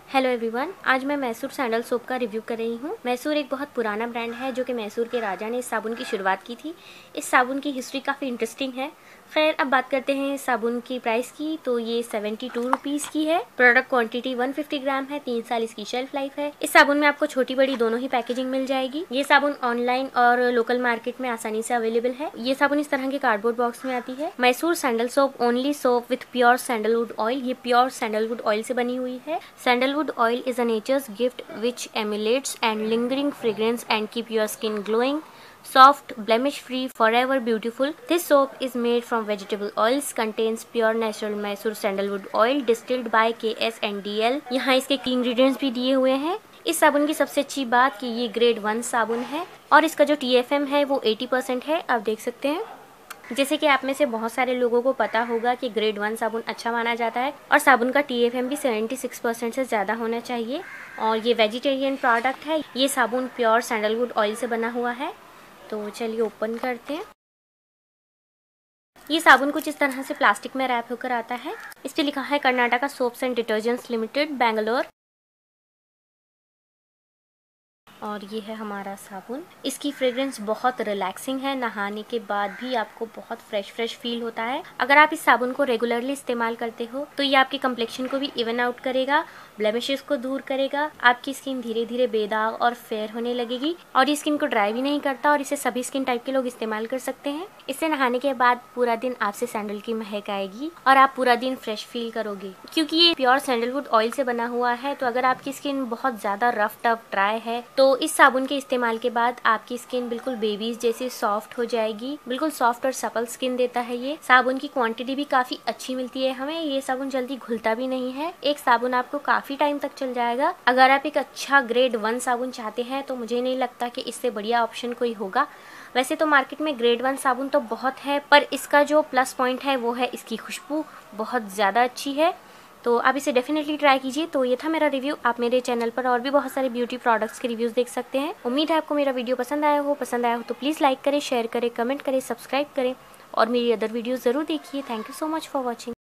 Hello everyone, आज मैं Mysore sandal soap का रिव्यू कर रही हूँ। मैसूर एक बहुत पुराना ब्रांड है जो कि मैसूर के राजा ने इस साबुन की शुरुआत की थी। इस साबुन की हिस्ट्री काफ़ी इंटरेस्टिंग है। खैर, अब बात करते हैं इस साबुन की प्राइस की। तो ये 72 रुपीज़ की है। प्रोडक्ट क्वांटिटी 150 ग्राम है। 3 साल इसकी शेल्फ लाइफ है। इस साबुन में आपको छोटी बड़ी दोनों ही पैकेजिंग मिल जाएगी। ये साबुन ऑनलाइन और लोकल मार्केट में आसानी से अवेलेबल है। ये साबुन इस तरह के कार्डबोर्ड बॉक्स में आती है। Mysore sandal soap only soap with pure sandalwood oil. ये प्योर सैंडलवुड ऑयल से बनी हुई है। Sandalwood oil is a nature's gift which emulates and lingering fragrance and keep your skin glowing, soft, blemish free, forever beautiful. This soap is made from vegetable oils, contains pure natural Mysore sandalwood oil distilled by KS&DL। यहाँ इसके ingredients भी दिए हुए हैं। इस साबुन की सबसे अच्छी बात कि ये ग्रेड 1 साबुन है और इसका जो TFM है वो 80% है। आप देख सकते हैं। जैसे कि आप में से बहुत सारे लोगों को पता होगा कि ग्रेड 1 साबुन अच्छा माना जाता है और साबुन का TFM भी 76% से ज़्यादा होना चाहिए। और ये वेजिटेरियन प्रोडक्ट है। ये साबुन प्योर सैंडलवुड ऑयल से बना हुआ है। तो चलिए ओपन करते हैं। ये साबुन कुछ इस तरह से प्लास्टिक में रैप होकर आता है। इस पर लिखा है Karnataka soaps and detergents limited, Bangalore. और ये है हमारा साबुन। इसकी फ्रेग्रेंस बहुत रिलैक्सिंग है। नहाने के बाद भी आपको बहुत फ्रेश फील होता है। अगर आप इस साबुन को रेगुलरली इस्तेमाल करते हो तो ये आपके कम्प्लेक्शन को भी इवन आउट करेगा, ब्लेमिशेस को दूर करेगा। आपकी स्किन धीरे धीरे बेदाग और फेयर होने लगेगी और ये स्किन को ड्राई भी नहीं करता और इसे सभी स्किन टाइप के लोग इस्तेमाल कर सकते हैं। इससे नहाने के बाद पूरा दिन आपसे सैंडल की महक आएगी और आप पूरा दिन फ्रेश फील करोगे। क्योंकि ये प्योर सैंडलवुड ऑयल से बना हुआ है तो अगर आपकी स्किन बहुत ज्यादा रफ टफ ड्राई है तो इस साबुन के इस्तेमाल के बाद आपकी स्किन बिल्कुल बेबीज जैसी सॉफ्ट हो जाएगी। बिल्कुल सॉफ्ट और सपल स्किन देता है ये साबुन। की क्वांटिटी भी काफी अच्छी मिलती है हमें। ये साबुन जल्दी घुलता भी नहीं है। एक साबुन आपको काफी टाइम तक चल जाएगा। अगर आप एक अच्छा ग्रेड 1 साबुन चाहते हैं तो मुझे नहीं लगता कि इससे बढ़िया ऑप्शन कोई होगा। वैसे तो मार्केट में ग्रेड 1 साबुन तो बहुत है, पर इसका जो प्लस पॉइंट है वो है इसकी खुशबू बहुत ज़्यादा अच्छी है। तो आप इसे डेफिनेटली ट्राई कीजिए। तो ये था मेरा रिव्यू। आप मेरे चैनल पर और भी बहुत सारे ब्यूटी प्रोडक्ट्स के रिव्यूज़ देख सकते हैं। उम्मीद है आपको मेरा वीडियो पसंद आया हो तो प्लीज़ लाइक करें, शेयर करें, कमेंट करें, सब्सक्राइब करें और मेरी अदर वीडियोज़ ज़रूर देखिए। Thank you so much for watching.